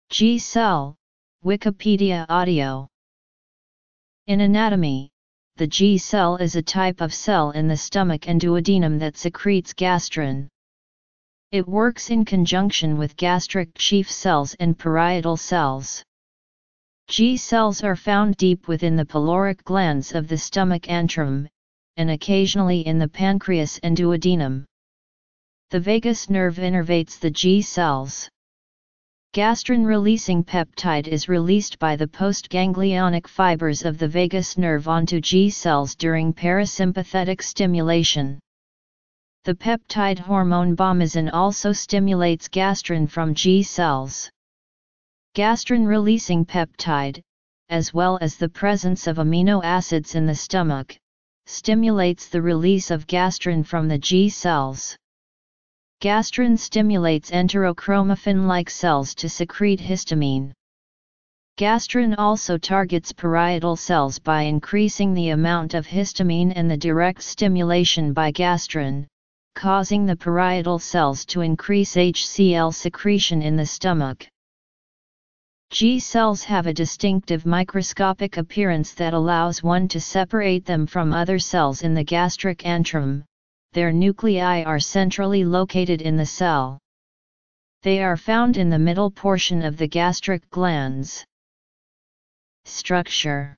G-cell, Wikipedia audio. In anatomy, the G-cell is a type of cell in the stomach and duodenum that secretes gastrin. It works in conjunction with gastric chief cells and parietal cells. G-cells are found deep within the pyloric glands of the stomach antrum, and occasionally in the pancreas and duodenum. The vagus nerve innervates the G-cells. Gastrin-releasing peptide is released by the postganglionic fibers of the vagus nerve onto G-cells during parasympathetic stimulation. The peptide hormone bomazin also stimulates gastrin from G-cells. Gastrin-releasing peptide, as well as the presence of amino acids in the stomach, stimulates the release of gastrin from the G-cells. Gastrin stimulates enterochromaffin-like cells to secrete histamine. Gastrin also targets parietal cells by increasing the amount of histamine and the direct stimulation by gastrin, causing the parietal cells to increase HCl secretion in the stomach. G-cells have a distinctive microscopic appearance that allows one to separate them from other cells in the gastric antrum. Their nuclei are centrally located in the cell. They are found in the middle portion of the gastric glands. Structure.